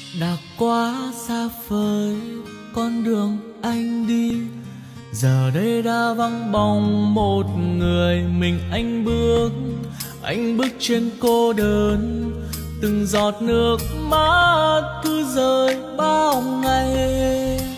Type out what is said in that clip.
đã quá xa vời con đường anh đi, giờ đây đã vắng bóng một người mình. Anh bước trên cô đơn, từng giọt nước mắt cứ rơi bao ngày.